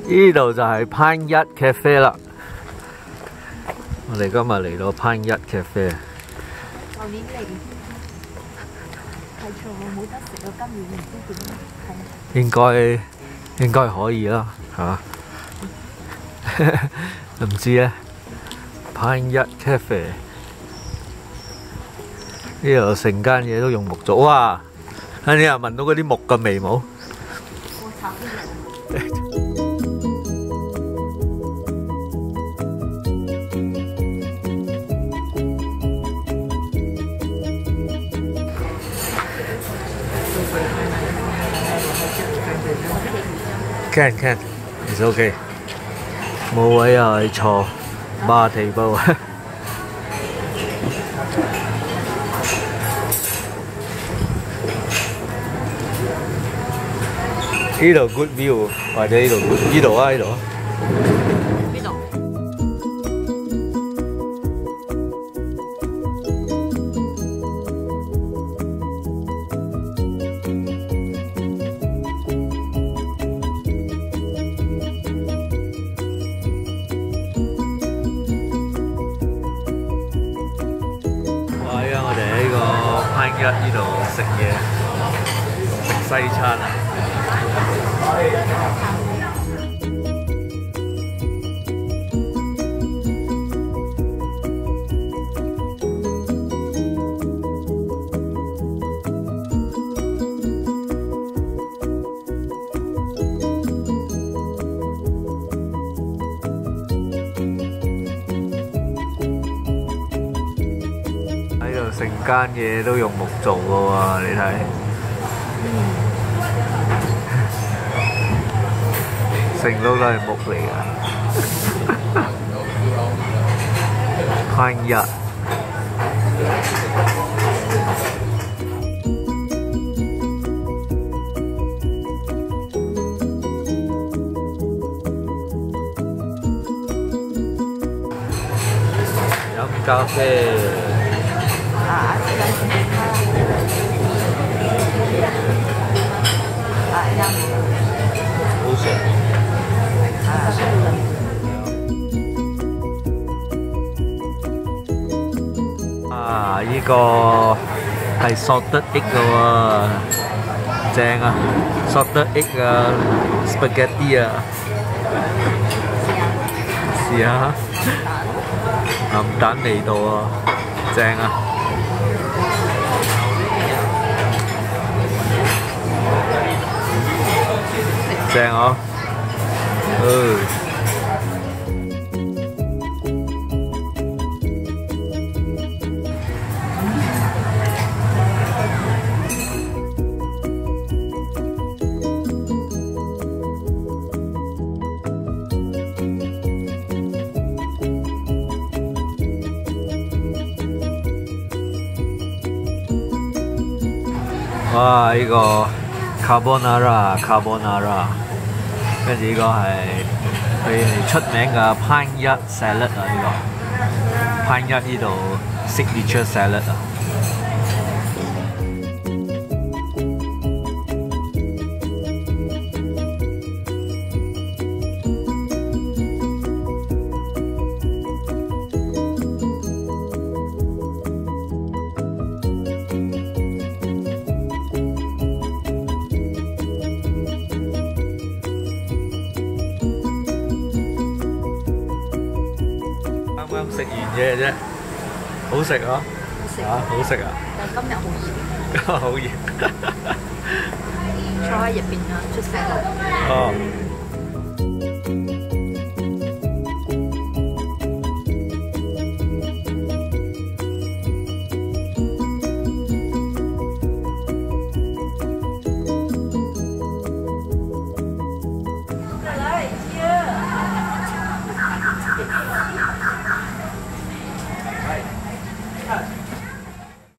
呢度就係攀一 cafe 啦。我哋今日嚟到攀一 cafe。 舊年嚟係錯冇得食啊，今年唔知點應該可以啦，嚇。唔知咧，攀一 cafe 呢度成間嘢都用木做，哇！你又聞到嗰啲木嘅味冇？ 我炒啲人。 Can it's okay。冇位啊，坐bar table。呢度 good view， 或者呢度 good， 呢度啊呢度啊。 邊度？ 我哋喺個攀一呢度食嘢，食西餐啊！成間嘢都用木做嘅喎，你睇。成碌都係木嚟㗎。攀一。飲咖啡。好食。呢個係 salted egg 嘅喎，正啊 ！salted egg 啊 ，spaghetti 啊，試下鹹蛋味道啊，正啊！正哦，哇！呢個 carbonara。跟住呢個係佢哋出名嘅攀一 salad 啊，呢個攀一呢度 signature salad 啊。啱食完嘢啫，好食啊！好食啊！ 但係今日好熱。 今日好熱。 坐喺入邊啊，出聲。 哦。